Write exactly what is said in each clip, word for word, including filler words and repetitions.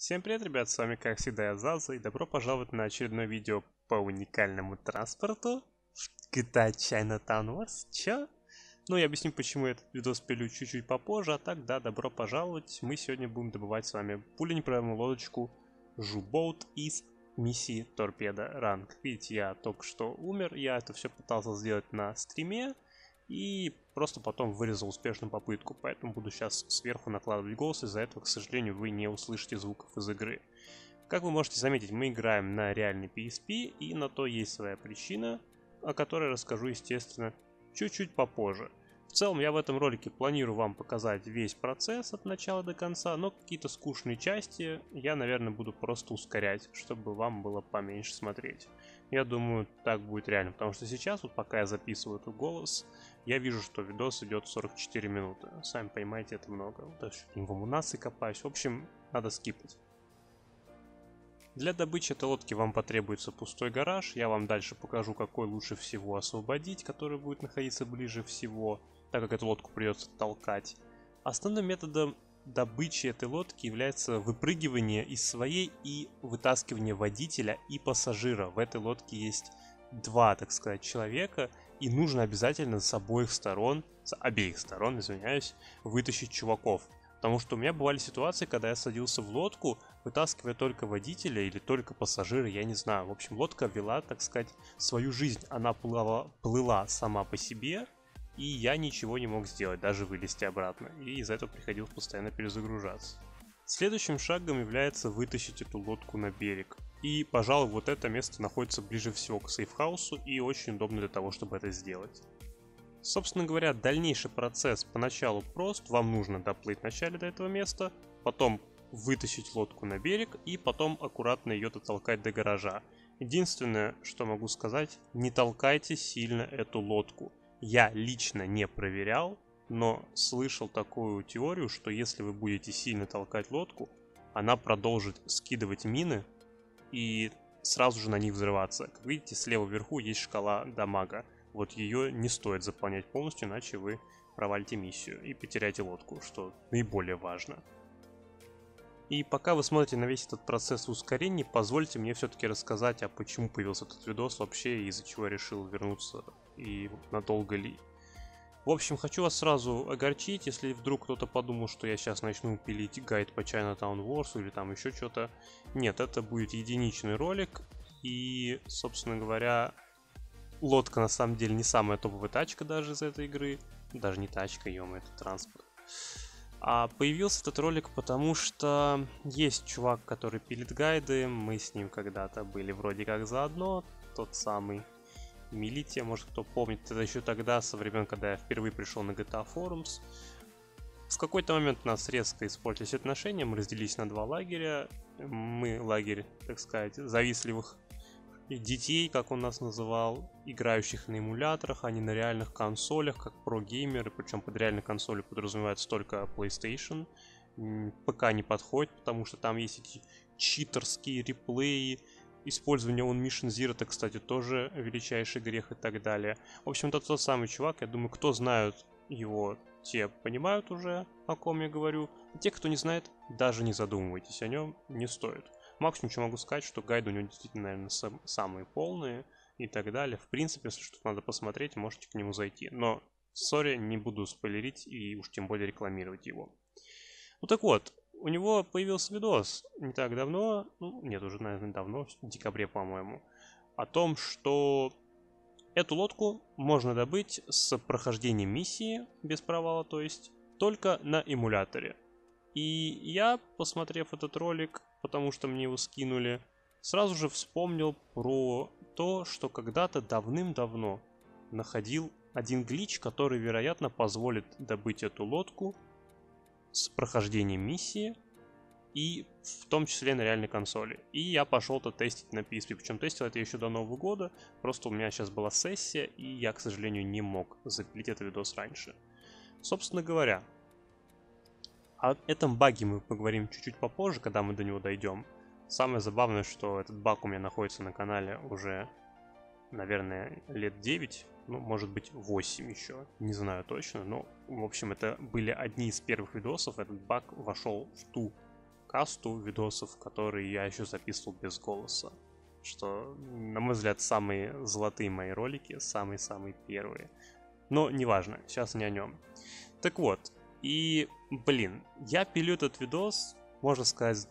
Всем привет, ребят, с вами как всегда я Заза, и добро пожаловать на очередное видео по уникальному транспорту в джи ти эй Chinatown Wars. Чё? Ну, я объясню, почему этот видос пилю чуть-чуть попозже, а так, да, добро пожаловать. Мы сегодня будем добывать с вами пуленепробиваемую лодочку Жубоут из миссии Торпеда Ран. Как видите, я только что умер, я это все пытался сделать на стриме, и просто потом вырезал успешную попытку, поэтому буду сейчас сверху накладывать голос, из-за этого, к сожалению, вы не услышите звуков из игры. Как вы можете заметить, мы играем на реальный пи эс пи, и на то есть своя причина, о которой расскажу, естественно, чуть-чуть попозже. В целом, я в этом ролике планирую вам показать весь процесс от начала до конца, но какие-то скучные части я, наверное, буду просто ускорять, чтобы вам было поменьше смотреть. Я думаю, так будет реально, потому что сейчас, вот пока я записываю этот голос, я вижу, что видос идет сорок четыре минуты. Сами понимаете, это много. Даже в эмунации копаюсь. В общем, надо скипать. Для добычи этой лодки вам потребуется пустой гараж. Я вам дальше покажу, какой лучше всего освободить, который будет находиться ближе всего, так как эту лодку придется толкать. Основным методом добычи этой лодки является выпрыгивание из своей и вытаскивание водителя и пассажира. В этой лодке есть два, так сказать, человека, и нужно обязательно с обоих сторон, с обеих сторон, извиняюсь, вытащить чуваков. Потому что у меня бывали ситуации, когда я садился в лодку, вытаскивая только водителя или только пассажира, я не знаю. В общем, лодка вела, так сказать, свою жизнь. Она плыла, плыла сама по себе, и я ничего не мог сделать, даже вылезти обратно. И из-за этого приходилось постоянно перезагружаться. Следующим шагом является вытащить эту лодку на берег. И, пожалуй, вот это место находится ближе всего к сейфхаусу и очень удобно для того, чтобы это сделать. Собственно говоря, дальнейший процесс поначалу прост. Вам нужно доплыть вначале до этого места, потом вытащить лодку на берег и потом аккуратно ее дотолкать до гаража. Единственное, что могу сказать, не толкайте сильно эту лодку. Я лично не проверял, но слышал такую теорию, что если вы будете сильно толкать лодку, она продолжит скидывать мины и сразу же на них взрываться. Как видите, слева вверху есть шкала дамага. Вот ее не стоит заполнять полностью, иначе вы провалите миссию и потеряете лодку, что наиболее важно. И пока вы смотрите на весь этот процесс ускорения, позвольте мне все-таки рассказать, а почему появился этот видос вообще, и из-за чего я решил вернуться и надолго ли. В общем, хочу вас сразу огорчить, если вдруг кто-то подумал, что я сейчас начну пилить гайд по Chinatown Wars или там еще что-то. Нет, это будет единичный ролик, и, собственно говоря, лодка на самом деле не самая топовая тачка даже из этой игры. Даже не тачка, ё-моё, это транспорт. А появился этот ролик потому, что есть чувак, который пилит гайды. Мы с ним когда-то были вроде как заодно. Тот самый Милития, может кто помнит. Это еще тогда, со времен, когда я впервые пришел на джи ти эй Forums. В какой-то момент у нас резко испортились отношения. Мы разделились на два лагеря. Мы лагерь, так сказать, завистливых детей, как он нас называл, играющих на эмуляторах, а не на реальных консолях, как про-геймеры, причем под реальной консолью подразумевается только PlayStation. ПК не подходит, потому что там есть эти читерские реплеи, использование он Mission Zero, это, кстати, тоже величайший грех и так далее. В общем, это тот самый чувак, я думаю, кто знают его, те понимают уже, о ком я говорю. А те, кто не знает, даже не задумывайтесь о нем, не стоит. Максимум, что могу сказать, что гайды у него действительно, наверное, сам, самые полные и так далее. В принципе, если что-то надо посмотреть, можете к нему зайти. Но, сори, не буду спойлерить и уж тем более рекламировать его. Ну так вот, у него появился видос не так давно, ну нет, уже, наверное, давно, в декабре, по-моему, о том, что эту лодку можно добыть с прохождением миссии, без провала, то есть, только на эмуляторе. И я, посмотрев этот ролик, потому что мне его скинули, сразу же вспомнил про то, что когда-то давным-давно находил один глич, который, вероятно, позволит добыть эту лодку с прохождением миссии и в том числе на реальной консоли. И я пошел это тестить на пи эс пи, причем тестил это еще до Нового года, просто у меня сейчас была сессия, и я, к сожалению, не мог запилить этот видос раньше. Собственно говоря, о этом баге мы поговорим чуть-чуть попозже, когда мы до него дойдем. Самое забавное, что этот баг у меня находится на канале уже, наверное, лет девять, ну, может быть, восемь еще, не знаю точно, но, в общем, это были одни из первых видосов, этот баг вошел в ту касту видосов, которые я еще записывал без голоса. Что, на мой взгляд, самые золотые мои ролики, самые-самые первые. Но неважно, сейчас не о нем. Так вот, и, блин, я пилю этот видос, можно сказать,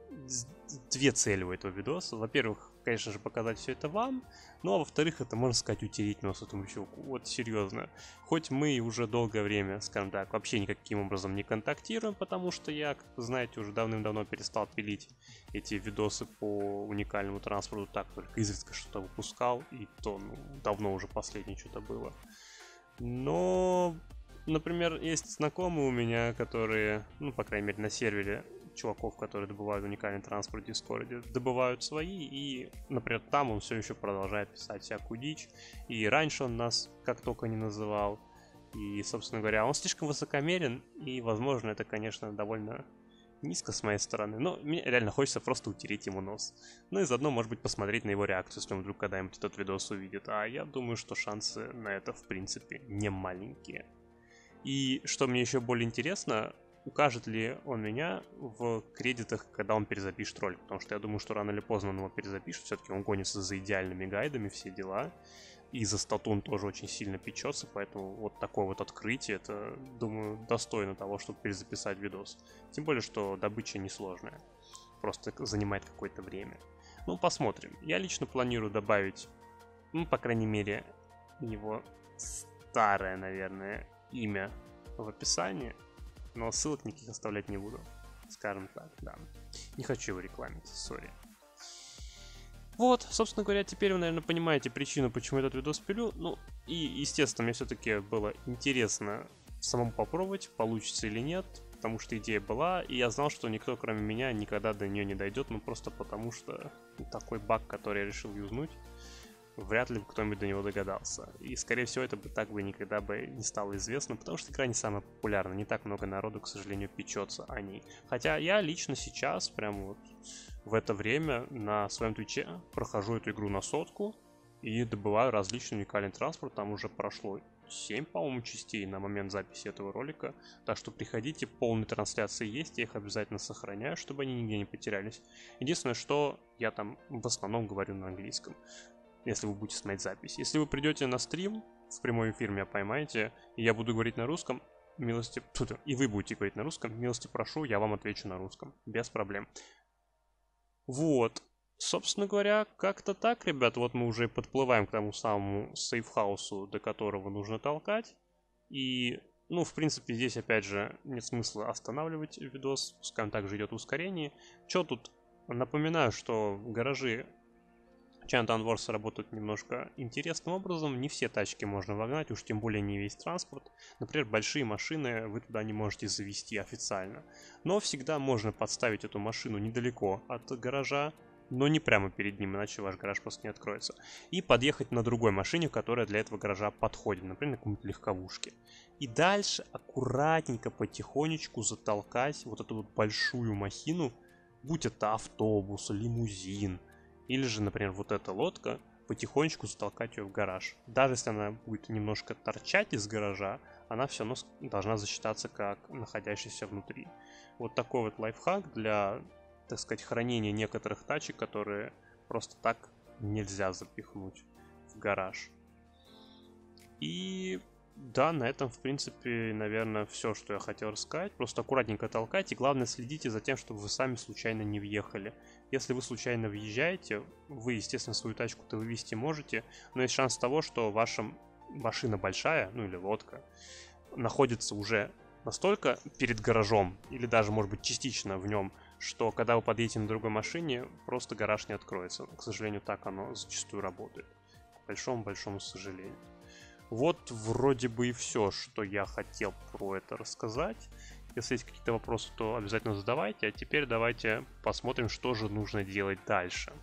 две цели у этого видоса. Во-первых, конечно же, показать все это вам, ну а во-вторых, это, можно сказать, утереть нос этому чуваку. Вот серьезно. Хоть мы уже долгое время, скажем так, вообще никаким образом не контактируем, потому что я, как вы знаете, уже давным-давно перестал пилить эти видосы по уникальному транспорту, так только изредка что-то выпускал, и то, ну, давно уже последнее что-то было. Но, например, есть знакомые у меня, которые, ну, по крайней мере, на сервере чуваков, которые добывают уникальный транспорт в Дискорде, добывают свои, и, например, там он все еще продолжает писать всякую дичь, и раньше он нас как только не называл, и, собственно говоря, он слишком высокомерен, и, возможно, это, конечно, довольно низко с моей стороны, но мне реально хочется просто утереть ему нос. Ну и заодно, может быть, посмотреть на его реакцию, если он вдруг когда-нибудь этот видос увидит, а я думаю, что шансы на это, в принципе, не маленькие. И что мне еще более интересно, укажет ли он меня в кредитах, когда он перезапишет ролик, потому что я думаю, что рано или поздно он его перезапишет, все-таки он гонится за идеальными гайдами, все дела, и за стату он тоже очень сильно печется, поэтому вот такое вот открытие, это, думаю, достойно того, чтобы перезаписать видос. Тем более, что добыча несложная, просто занимает какое-то время. Ну, посмотрим. Я лично планирую добавить, ну, по крайней мере, его старое, наверное, имя в описании. Но ссылок никаких оставлять не буду. Скажем так, да. Не хочу его рекламить, сори. Вот, собственно говоря, теперь вы, наверное, понимаете причину, почему этот видос пилю. Ну, и, естественно, мне все-таки было интересно самому попробовать, получится или нет. Потому что идея была, и я знал, что никто, кроме меня, никогда до нее не дойдет. Ну, просто потому что ну, такой баг, который я решил юзнуть, вряд ли кто-нибудь до него догадался. И, скорее всего, это бы так бы никогда бы не стало известно, потому что игра не самая популярная. Не так много народу, к сожалению, печется о ней. Хотя я лично сейчас, прямо вот в это время, на своем твиче прохожу эту игру на сотку и добываю различный уникальный транспорт. Там уже прошло семь, по-моему, частей на момент записи этого ролика. Так что приходите, полные трансляции есть, я их обязательно сохраняю, чтобы они нигде не потерялись. Единственное, что я там в основном говорю на английском, если вы будете смотреть запись. Если вы придете на стрим, в прямой эфир меня поймаете, и я буду говорить на русском, милости... И вы будете говорить на русском, милости прошу, я вам отвечу на русском. Без проблем. Вот. Собственно говоря, как-то так, ребят. Вот мы уже подплываем к тому самому сейфхаусу, до которого нужно толкать. И, ну, в принципе, здесь, опять же, нет смысла останавливать видос. Пускай он также идет в ускорении. Что тут? Напоминаю, что гаражи Chinatown Wars работают немножко интересным образом. Не все тачки можно вогнать, уж тем более не весь транспорт. Например, большие машины вы туда не можете завести официально. Но всегда можно подставить эту машину недалеко от гаража, но не прямо перед ним, иначе ваш гараж просто не откроется. И подъехать на другой машине, которая для этого гаража подходит, например, на какой-нибудь легковушке. И дальше аккуратненько, потихонечку затолкать вот эту вот большую махину, будь это автобус, лимузин, или же, например, вот эта лодка, потихонечку затолкать ее в гараж. Даже если она будет немножко торчать из гаража, она все равно должна засчитаться как находящаяся внутри. Вот такой вот лайфхак для, так сказать, хранения некоторых тачек, которые просто так нельзя запихнуть в гараж. И да, на этом, в принципе, наверное, все, что я хотел рассказать. Просто аккуратненько толкайте. Главное, следите за тем, чтобы вы сами случайно не въехали. Если вы случайно въезжаете, вы, естественно, свою тачку-то вывести можете, но есть шанс того, что ваша машина большая, ну или лодка, находится уже настолько перед гаражом, или даже, может быть, частично в нем, что когда вы подъедете на другой машине, просто гараж не откроется. К сожалению, так оно зачастую работает. К большому-большому сожалению. Вот вроде бы и все, что я хотел про это рассказать. Если есть какие-то вопросы, то обязательно задавайте. А теперь давайте посмотрим, что же нужно делать дальше.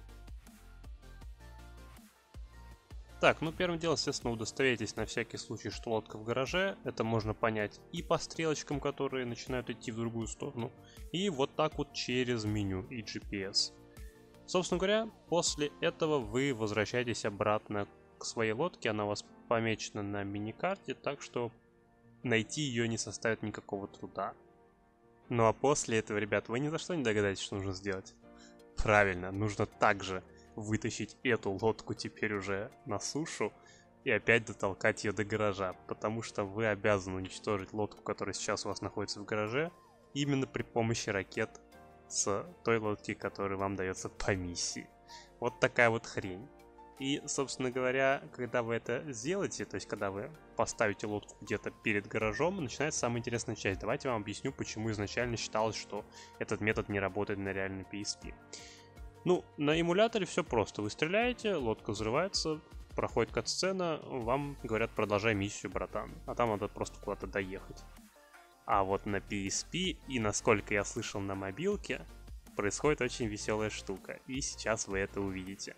Так, ну первым делом, естественно, удостоверитесь на всякий случай, что лодка в гараже. Это можно понять и по стрелочкам, которые начинают идти в другую сторону, и вот так вот через меню и джи пи эс. Собственно говоря, после этого вы возвращаетесь обратно к своей лодке. Она у вас помечена на миникарте, так что найти ее не составит никакого труда. Ну а после этого, ребят, вы ни за что не догадаетесь, что нужно сделать. Правильно, нужно также вытащить эту лодку теперь уже на сушу и опять дотолкать ее до гаража, потому что вы обязаны уничтожить лодку, которая сейчас у вас находится в гараже, именно при помощи ракет с той лодки, которая вам дается по миссии. Вот такая вот хрень. И, собственно говоря, когда вы это сделаете, то есть когда вы поставите лодку где-то перед гаражом, начинается самая интересная часть. Давайте я вам объясню, почему изначально считалось, что этот метод не работает на реальной пи эс пи. Ну, на эмуляторе все просто. Вы стреляете, лодка взрывается, проходит кат-сцена, вам говорят: продолжай миссию, братан. А там надо просто куда-то доехать. А вот на пи эс пи, и насколько я слышал на мобилке, происходит очень веселая штука. И сейчас вы это увидите.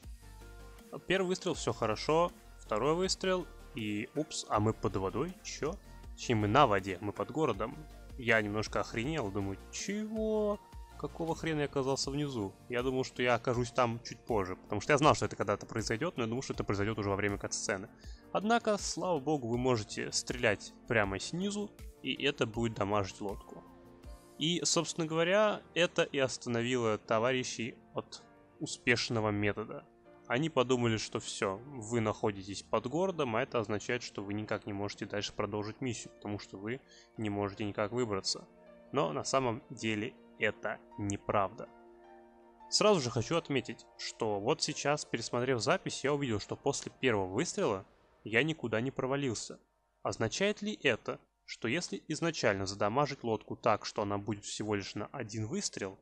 Первый выстрел, все хорошо. Второй выстрел, и упс, а мы под водой? Чё? Точнее, мы на воде, мы под городом. Я немножко охренел, думаю, чего? Какого хрена я оказался внизу? Я думал, что я окажусь там чуть позже, потому что я знал, что это когда-то произойдет, но я думал, что это произойдет уже во время кат-сцены. Однако, слава богу, вы можете стрелять прямо снизу, и это будет дамажить лодку. И, собственно говоря, это и остановило товарищей от успешного метода. Они подумали, что все, вы находитесь под городом, а это означает, что вы никак не можете дальше продолжить миссию, потому что вы не можете никак выбраться. Но на самом деле это неправда. Сразу же хочу отметить, что вот сейчас, пересмотрев запись, я увидел, что после первого выстрела я никуда не провалился. Означает ли это, что если изначально задамажить лодку так, что она будет всего лишь на один выстрел,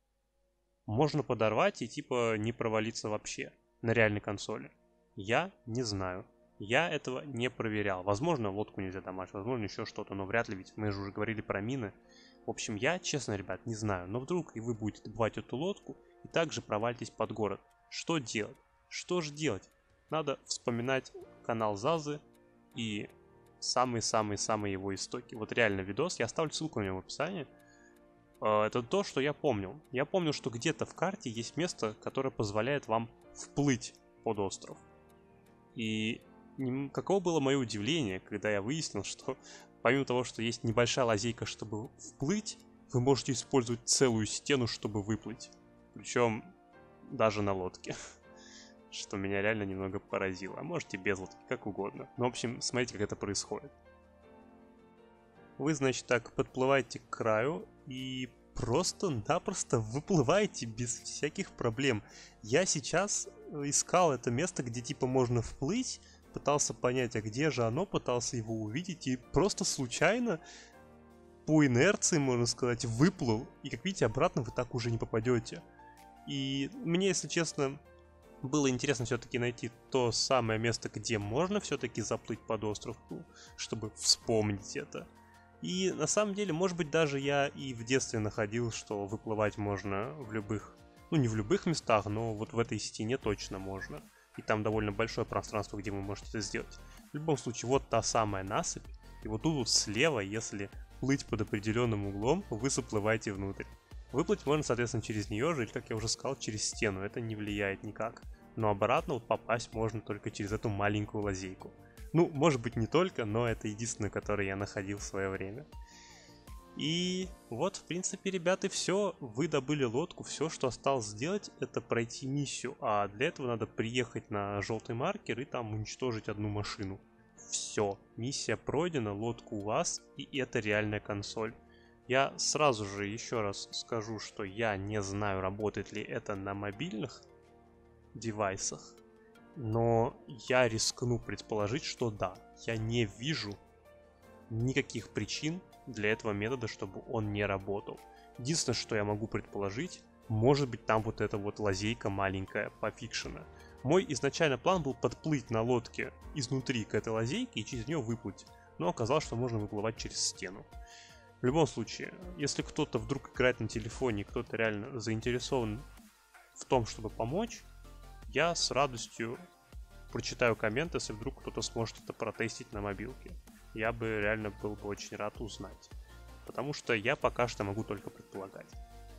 можно подорвать и типа не провалиться вообще на реальной консоли? Я не знаю. Я этого не проверял. Возможно, лодку нельзя дамажить, возможно, еще что-то, но вряд ли, ведь мы же уже говорили про мины. В общем, я, честно, ребят, не знаю. Но вдруг и вы будете добывать эту лодку и также провалитесь под город. Что делать? Что же делать? Надо вспоминать канал Зазы и самые-самые-самые его истоки. Вот реально видос, я оставлю ссылку на него в описании. Это то, что я помнил. Я помню, что где-то в карте есть место, которое позволяет вам вплыть под остров. И каково было мое удивление, когда я выяснил, что помимо того, что есть небольшая лазейка, чтобы вплыть, вы можете использовать целую стену, чтобы выплыть. Причем даже на лодке. Что меня реально немного поразило. А можете без лодки, как угодно. Ну, в общем, смотрите, как это происходит. Вы, значит, так подплываете к краю и просто-напросто выплываете без всяких проблем. Я сейчас искал это место, где типа можно вплыть, пытался понять, а где же оно, пытался его увидеть, и просто случайно, по инерции, можно сказать, выплыл. И, как видите, обратно вы так уже не попадете. И мне, если честно, было интересно все-таки найти то самое место, где можно все-таки заплыть под остров, чтобы вспомнить это. И на самом деле, может быть, даже я и в детстве находил, что выплывать можно в любых, ну не в любых местах, но вот в этой стене точно можно. И там довольно большое пространство, где вы можете это сделать. В любом случае, вот та самая насыпь. И вот тут вот слева, если плыть под определенным углом, вы заплываете внутрь. Выплыть можно, соответственно, через нее же, или, как я уже сказал, через стену. Это не влияет никак. Но обратно вот попасть можно только через эту маленькую лазейку. Ну, может быть, не только, но это единственное, которое я находил в свое время. И вот, в принципе, ребята, все. Вы добыли лодку. Все, что осталось сделать, это пройти миссию. А для этого надо приехать на желтый маркер и там уничтожить одну машину. Все. Миссия пройдена, лодка у вас, и это реальная консоль. Я сразу же еще раз скажу, что я не знаю, работает ли это на мобильных девайсах. Но я рискну предположить, что да. Я не вижу никаких причин для этого метода, чтобы он не работал. Единственное, что я могу предположить, может быть, там вот эта вот лазейка маленькая пофикшена. Мой изначальный план был подплыть на лодке изнутри к этой лазейке и через нее выплыть. Но оказалось, что можно выплывать через стену. В любом случае, если кто-то вдруг играет на телефоне, кто-то реально заинтересован в том, чтобы помочь, я с радостью прочитаю комменты, если вдруг кто-то сможет это протестить на мобилке. Я бы реально был бы очень рад узнать. Потому что я пока что могу только предполагать.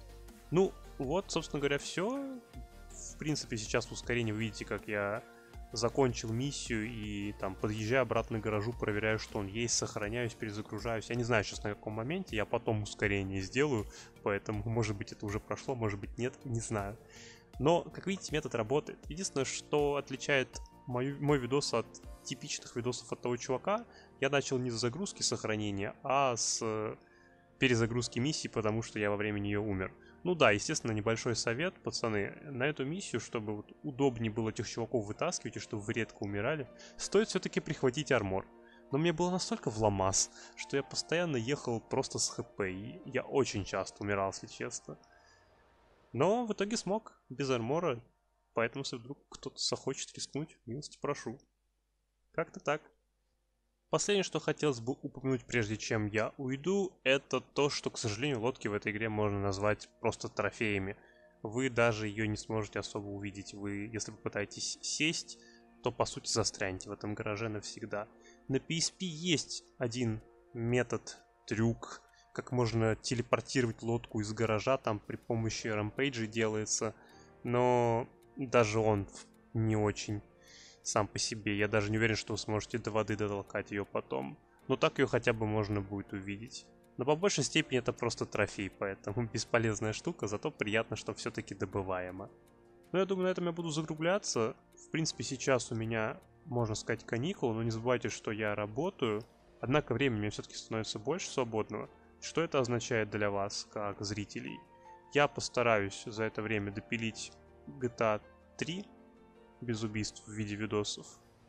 Ну, вот, собственно говоря, все. В принципе, сейчас в ускорении вы видите, как я закончил миссию и там подъезжаю обратно к гаражу, проверяю, что он есть, сохраняюсь, перезагружаюсь. Я не знаю сейчас на каком моменте, я потом ускорение сделаю, поэтому может быть это уже прошло, может быть нет, не знаю. Но, как видите, метод работает. Единственное, что отличает мой, мой видос от типичных видосов от того чувака, я начал не с загрузки сохранения, а с перезагрузки миссии, потому что я во время нее умер. Ну да, естественно, небольшой совет, пацаны, на эту миссию, чтобы вот удобнее было этих чуваков вытаскивать и чтобы вы редко умирали, стоит все-таки прихватить армор. Но мне было настолько вломас, что я постоянно ехал просто с хп, и я очень часто умирал, если честно. Но в итоге смог, без армора, поэтому если вдруг кто-то захочет рискнуть, милости прошу. Как-то так. Последнее, что хотелось бы упомянуть, прежде чем я уйду, это то, что, к сожалению, лодки в этой игре можно назвать просто трофеями. Вы даже ее не сможете особо увидеть. Вы, если вы пытаетесь сесть, то, по сути, застрянете в этом гараже навсегда. На пи эс пи есть один метод, трюк, как можно телепортировать лодку из гаража, там при помощи рампейджа делается, но даже он не очень сам по себе. Я даже не уверен, что вы сможете до воды дотолкать ее потом. Но так ее хотя бы можно будет увидеть. Но по большей степени это просто трофей, поэтому бесполезная штука, зато приятно, что все-таки добываемо. Ну, я думаю, на этом я буду закругляться. В принципе, сейчас у меня, можно сказать, каникулы, но не забывайте, что я работаю. Однако времени у меня все-таки становится больше свободного. Что это означает для вас, как зрителей? Я постараюсь за это время допилить джи ти эй три без убийств в виде видосов.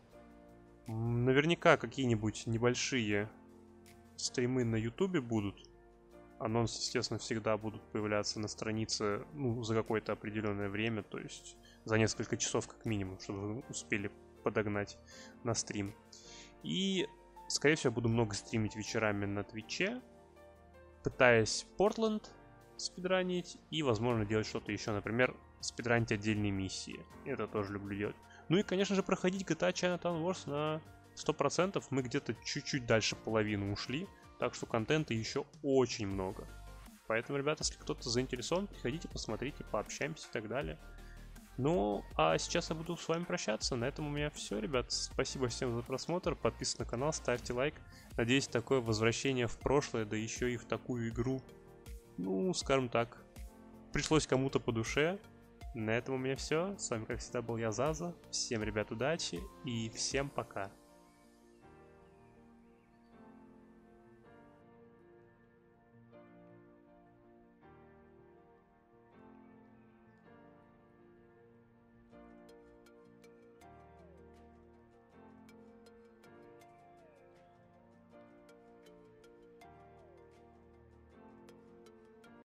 Наверняка какие-нибудь небольшие стримы на ютубе будут. Анонсы, естественно, всегда будут появляться на странице, ну, за какое-то определенное время, то есть за несколько часов как минимум, чтобы вы успели подогнать на стрим. И, скорее всего, я буду много стримить вечерами на Твиче, пытаясь Портленд спидранить и, возможно, делать что-то еще, например, спидранить отдельные миссии. Это тоже люблю делать. Ну и, конечно же, проходить джи ти эй Chinatown Wars на сто процентов. Мы где-то чуть-чуть дальше половины ушли, так что контента еще очень много. Поэтому, ребята, если кто-то заинтересован, приходите, посмотрите, пообщаемся и так далее. Ну, а сейчас я буду с вами прощаться. На этом у меня все, ребят. Спасибо всем за просмотр. Подписывайтесь на канал, ставьте лайк. Надеюсь, такое возвращение в прошлое, да еще и в такую игру, ну, скажем так, пришлось кому-то по душе. На этом у меня все. С вами, как всегда, был я, Заза. Всем, ребят, удачи и всем пока.